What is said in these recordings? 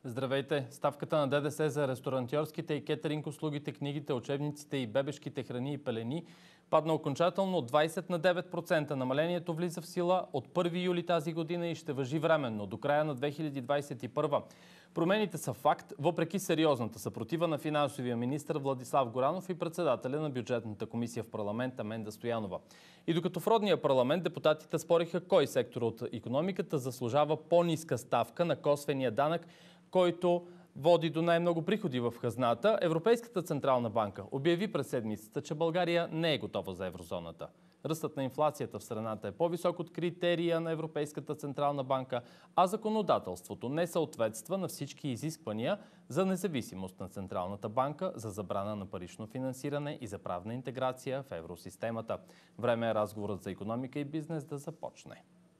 Здравейте! Ставката на ДДС за ресторантьорските и кетеринг услугите, книгите, учебниците и бебешките храни и пелени падна окончателно от 20 на 9%. Намалението влиза в сила от 1 юли тази година и ще важи временно, до края на 2021. Промените са факт, въпреки сериозната съпротива на финансовия министър Владислав Горанов и председателя на бюджетната комисия в парламента Менда Стоянова. И докато в родния парламент депутатите спориха кой сектор от икономиката заслужава по-ниска ставка на косвения данък, който води до най-много приходи в хазната, Европейската централна банка обяви през седмицата, че България не е готова за еврозоната. Ръстът на инфлацията в страната е по-висок от критерия на Европейската централна банка, а законодателството не съответства на всички изисквания за независимост на Централната банка, за забрана на парично финансиране и за правна интеграция в евросистемата. Време е разговорът за икономика и бизнес да започне.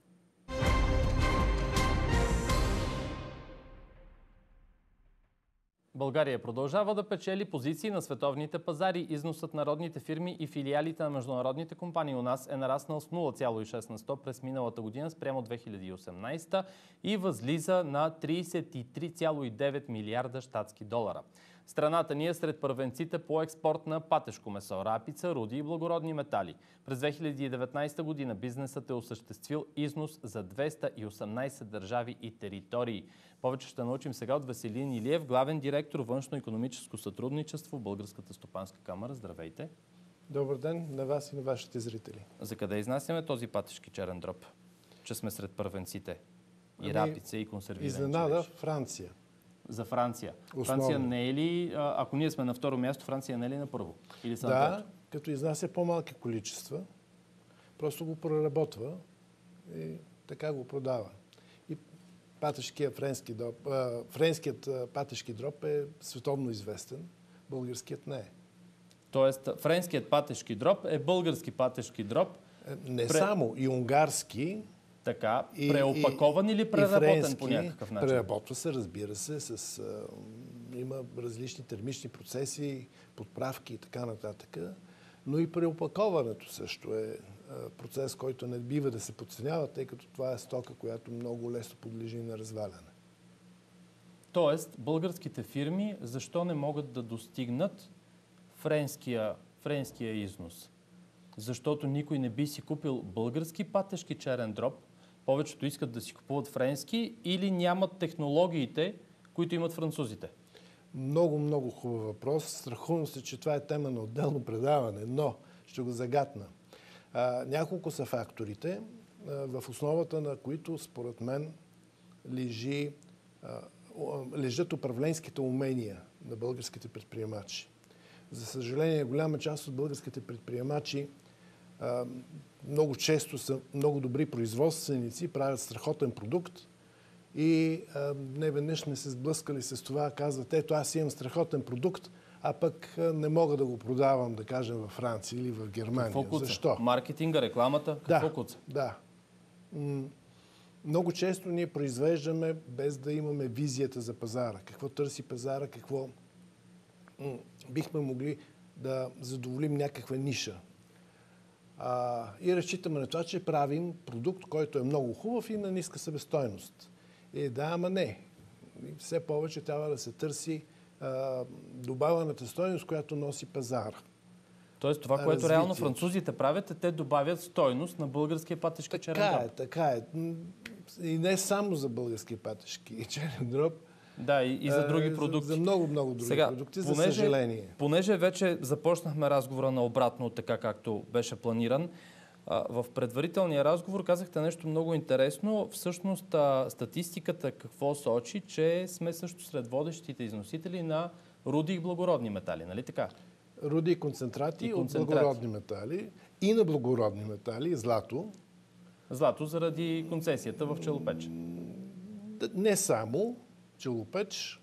България продължава да печели позиции на световните пазари. Износът на родните фирми и филиалите на международните компании у нас е нараснал с 0,6% през миналата година спрямо 2018 и възлиза на 33,9 милиарда щатски долара. Страната ни е сред първенците по експорт на патешко месо, рапица, руди и благородни метали. През 2019 година бизнесът е осъществил износ за 218 държави и територии. Повече ще научим сега от Веселин Илиев, главен директор външно-икономическо сътрудничество в Българската стопанска камара. Здравейте! Добър ден на вас и на вашите зрители. За къде изнасяме този патешки черен дроб? Че сме сред първенците. И рапица, и консервиран изненада череш. Франция. За Франция. Основно. Франция не е ли, ако ние сме на второ място, Франция не е ли на първо? Или са на Да, трето? като изнася по-малки количества, просто го преработва и така го продава. И френският патешки дроб е световно известен, българският не е. Тоест, френският патешки дроб е български патешки дроб. Не само, и унгарски. Така, преопакован или преработен френски, по някакъв начин? Преработва се, разбира се, има различни термични процеси, подправки и така нататък. Но и преопаковането също е процес, който не бива да се подценява, тъй като това е стока, която много лесно подлежи на разваляне. Тоест, българските фирми защо не могат да достигнат френския износ? Защото никой не би си купил български патешки черен дроб, повечето искат да си купуват френски или нямат технологиите, които имат французите? Много, много хубав въпрос. Страхувам се, че това е тема на отделно предаване, но ще го загатна. Няколко са факторите, в основата на които, според мен, лежат управленските умения на българските предприемачи. За съжаление, голяма част от българските предприемачи много често са много добри производственици, правят страхотен продукт и не веднъж не се сблъскали с това, казват, ето аз имам страхотен продукт, а пък не мога да го продавам, да кажем, във Франция или в Германия. Какво куца? Защо? Маркетинга, рекламата? Какво куца? Да. Много често ние произвеждаме без да имаме визията за пазара. Какво търси пазара, какво бихме могли да задоволим някаква ниша. И разчитаме на това, че правим продукт, който е много хубав и на ниска себестойност. Да, ама не. Все повече трябва да се търси добавената стойност, която носи пазара. Тоест това, което реално французите правят, е те добавят стойност на българския патешки черен дроб. Така е. И не само за българския патешки черен дроб. Да, и за други продукти. За много, много други продукти, за съжаление. Понеже вече започнахме разговора на обратно, така както беше планиран, в предварителния разговор казахте нещо много интересно. Всъщност статистиката какво сочи, че сме също сред водещите износители на руди и благородни метали, нали така? Руди и концентрати от благородни метали и на благородни метали, злато. Злато заради концесията в Челопеч. Не само Челопеч.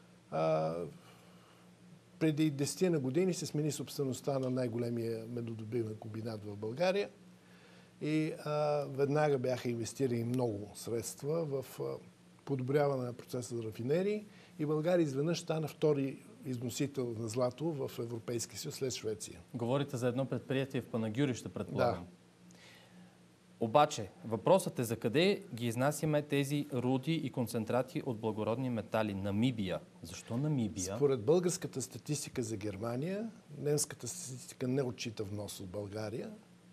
Преди 10 на години се смени собствеността на най-големия медодобивен комбинат в България и веднага бяха инвестирани много средства в подобряване на процеса за рафинерии и България изведнъж стана втори износител на злато в Европейския съюз след Швеция. Говорите за едно предприятие в Панагюрище, предполагам. Да. Обаче, въпросът е за къде ги изнасяме тези руди и концентрати от благородни метали? Намибия. Защо Намибия? Според българската статистика за Германия, немската статистика не отчита внос от България.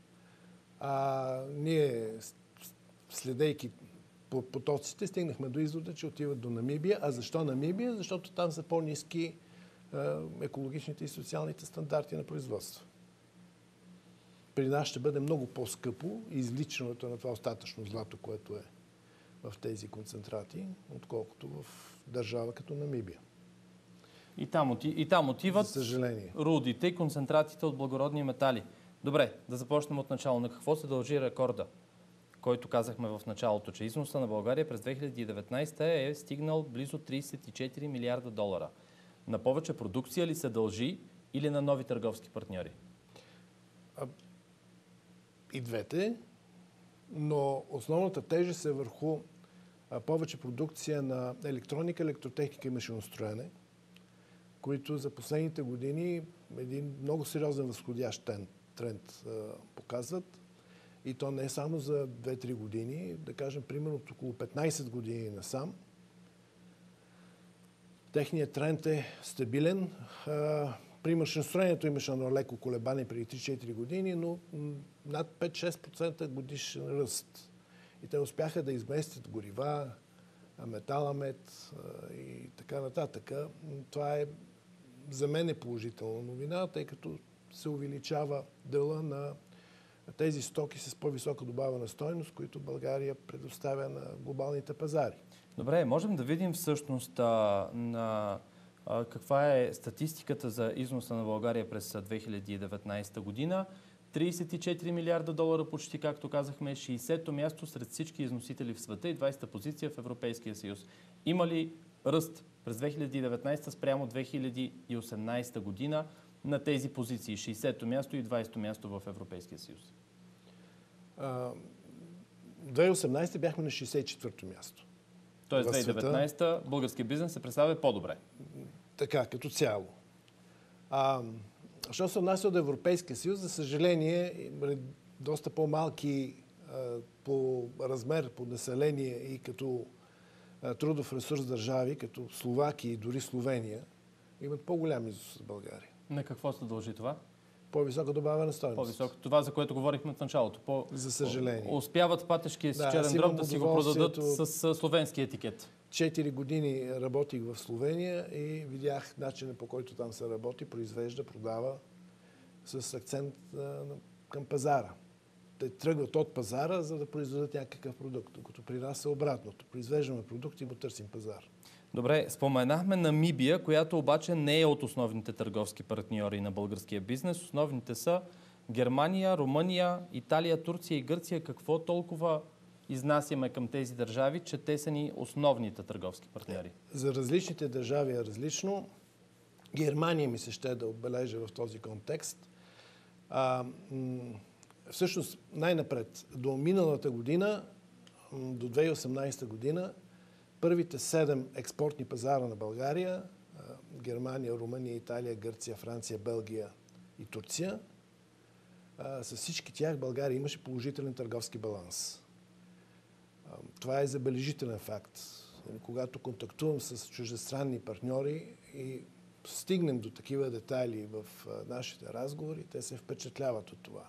Ние, следейки по потоците, стигнахме до извода, че отиват до Намибия. А защо Намибия? Защото там са по-ниски екологичните и социалните стандарти на производство. При нас ще бъде много по-скъпо извличането на това остатъчно злато, което е в тези концентрати, отколкото в държава като Намибия. И там отиват За съжаление. рудите и концентратите от благородни метали. Добре, да започнем от начало. На какво се дължи рекорда, който казахме в началото, че износа на България през 2019 е стигнал близо 34 милиарда долара. На повече продукция ли се дължи или на нови търговски партньори? И двете, но основната тежест е върху повече продукция на електроника, електротехника и машиностроене, които за последните години един много сериозен възходящ тренд показват. И то не е само за 2-3 години, да кажем, примерно от около 15 години насам. Техният тренд е стабилен. При машиностроението имаше едно леко колебание преди 3-4 години, но над 5-6% годишен ръст. И те успяха да изместят горива, металамет и така нататък. Това е за мен е положителна новина, тъй като се увеличава дела на тези стоки с по-висока добавена стойност, които България предоставя на глобалните пазари. Добре, можем да видим всъщност каква е статистиката за износа на България през 2019 година. 34 милиарда долара почти, както казахме, 60-то място сред всички износители в света и 20-та позиция в Европейския съюз. Има ли ръст през 2019 спрямо 2018 година на тези позиции? 60-то място и 20-то място в Европейския съюз. 2018 бяхме на 64-то място. Тоест 2019 българския бизнес се представя по-добре. Така, като цяло. Що се отнася до Европейския съюз, за съжаление, доста по-малки по размер, по население и като трудов ресурс държави, като Словакия и дори Словения, имат по-голям износ от България. На какво се дължи това? По-висока добавена стойност. По-високо. Това, за което говорихме в началото. За съжаление. Успяват патешкия си черен дроб да си го продадат с словенски етикет. 4 години работих в Словения и видях начина, по който там се работи, произвежда, продава с акцент към пазара. Те тръгват от пазара, за да произведат някакъв продукт, докато при нас е обратното. Произвеждаме продукт и му търсим пазар. Добре, споменахме Намибия, която обаче не е от основните търговски партньори на българския бизнес. Основните са Германия, Румъния, Италия, Турция и Гърция. Какво толкова изнасяме към тези държави, че те са ни основните търговски партньори? За различните държави е различно. Германия ми се ще да отбележа в този контекст. Всъщност, най-напред, до миналата година, до 2018 година, първите 7 експортни пазара на България, Германия, Румъния, Италия, Гърция, Франция, Белгия и Турция, с всички тях България имаше положителен търговски баланс. Това е забележителен факт. Когато контактувам с чуждестранни партньори и стигнем до такива детайли в нашите разговори, те се впечатляват от това.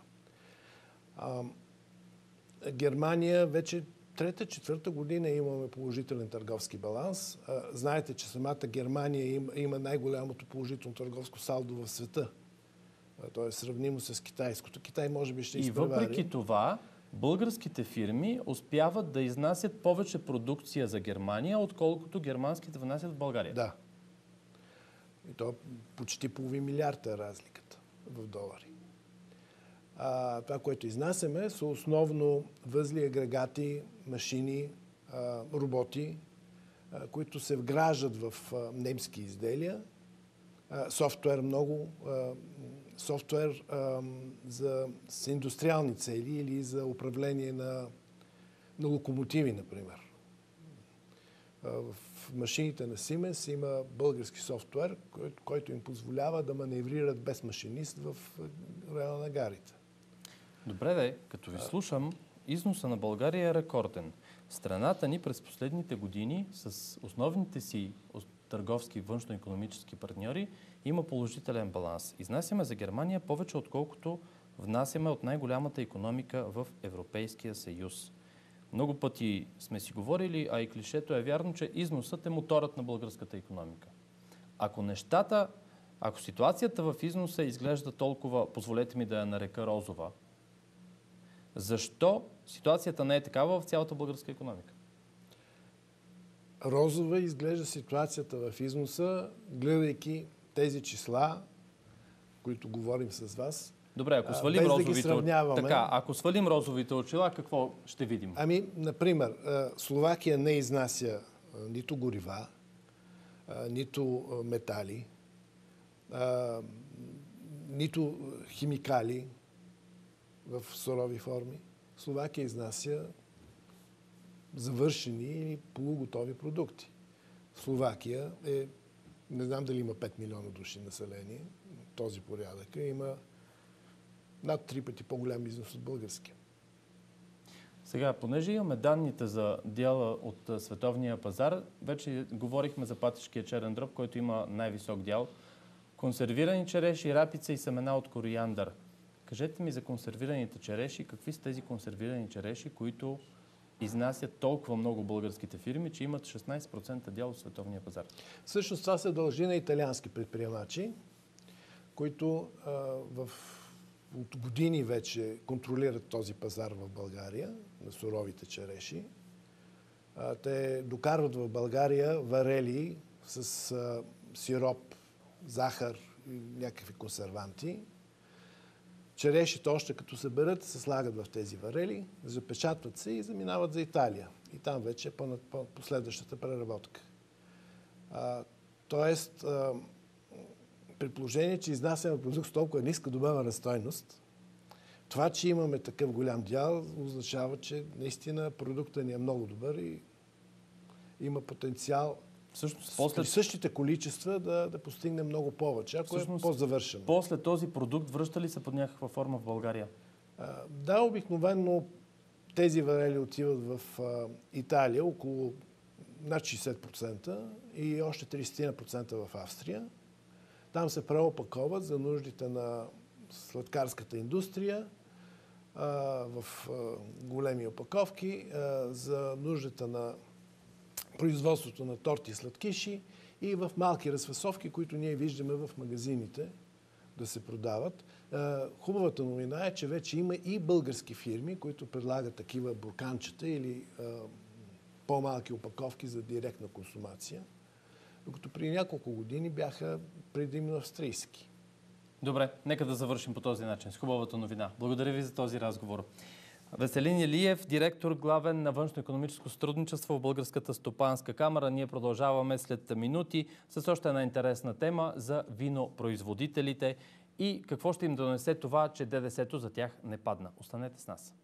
Германия вече 3-4 година имаме положителен търговски баланс. Знаете, че самата Германия има най-голямото положително търговско салдо в света. То е сравнимо с китайското. Китай може би ще изпревари. И въпреки това, българските фирми успяват да изнасят повече продукция за Германия, отколкото германските внасят в България. Да. И то почти половин милиард е разликата в долари. Това, което изнасяме, са основно възли, агрегати, машини, роботи, които се вграждат в немски изделия. Софтуер много, софтуер за индустриални цели или за управление на локомотиви, например. В машините на Siemens има български софтуер, който им позволява да маневрират без машинист в района на гарите. Добре, като ви слушам, износа на България е рекорден. Страната ни през последните години с основните си търговски външно-икономически партньори има положителен баланс. Изнасяме за Германия повече, отколкото внасяме от най-голямата икономика в Европейския съюз. Много пъти сме си говорили, а и клишето е вярно, че износът е моторът на българската икономика. Ако ситуацията в износа изглежда толкова, позволете ми да я нарека розова, защо ситуацията не е такава в цялата българска икономика? Розова изглежда ситуацията в износа, гледайки тези числа, които говорим с вас. Добре, ако свалим ако свалим розовите очила, какво ще видим? Например, Словакия не изнася нито горива, нито метали, нито химикали в сурови форми. Словакия изнася завършени или полуготови продукти. Словакия не знам дали има 5 милиона души население, този порядък, има над 3 пъти по-голям износ от българския. Сега, понеже имаме данните за дяла от световния пазар, вече говорихме за патишкия черен дроб, който има най-висок дял. Консервирани череши, рапица и семена от кориандър. Кажете ми за консервираните череши, какви са тези консервирани череши, които изнасят толкова много българските фирми, че имат 16% дял от световния пазар? Всъщност това се дължи на италиански предприемачи, които от години вече контролират този пазар в България, на суровите череши. Те докарват в България варели с сироп, захар и някакви консерванти. Черешите още като се берат, се слагат в тези варели, запечатват се и заминават за Италия. И там вече е последващата преработка. Тоест, при положение, че изнасяме продукт с толкова ниска добавена стойност, това, че имаме такъв голям дял, означава, че наистина продуктът ни е много добър и има потенциал при същите количества да постигне много повече, ако е по-завършено. После този продукт връща ли се под някаква форма в България? Да, обикновено тези варели отиват в Италия, около над 60% и още 30% в Австрия. Там се преопаковат за нуждите на сладкарската индустрия в големи опаковки, за нуждата на производството на торти и сладкиши и в малки разфасовки, които ние виждаме в магазините да се продават. Хубавата новина е, че вече има и български фирми, които предлагат такива бурканчета или по-малки опаковки за директна консумация, докато при няколко години бяха предимно австрийски. Добре, нека да завършим по този начин с хубавата новина. Благодаря ви за този разговор. Веселин Илиев, директор главен на външно-икономическо сътрудничество в Българската стопанска камара. Ние продължаваме след минути с още една интересна тема за винопроизводителите и какво ще им донесе това, че ДДС-то за тях не падна. Останете с нас.